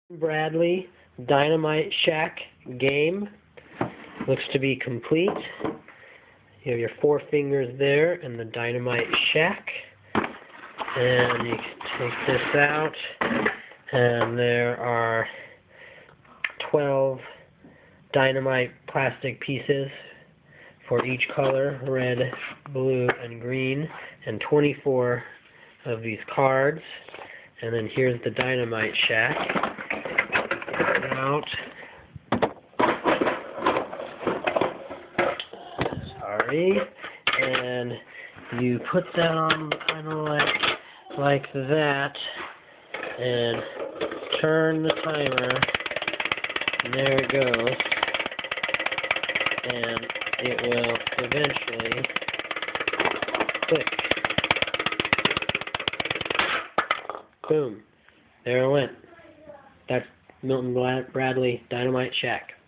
Bradley Dynamite Shack game. Looks to be complete. You have your 4 fingers there and the Dynamite Shack. And you can take this out, and there are 12 dynamite plastic pieces for each color, red, blue, and green, and 24 of these cards. And then here's the Dynamite Shack. Get it out. Sorry. And you put that on kind of like that, and turn the timer, and there it goes, and it will eventually click. Boom. There it went. That's Milton Bradley Dynamite Shack.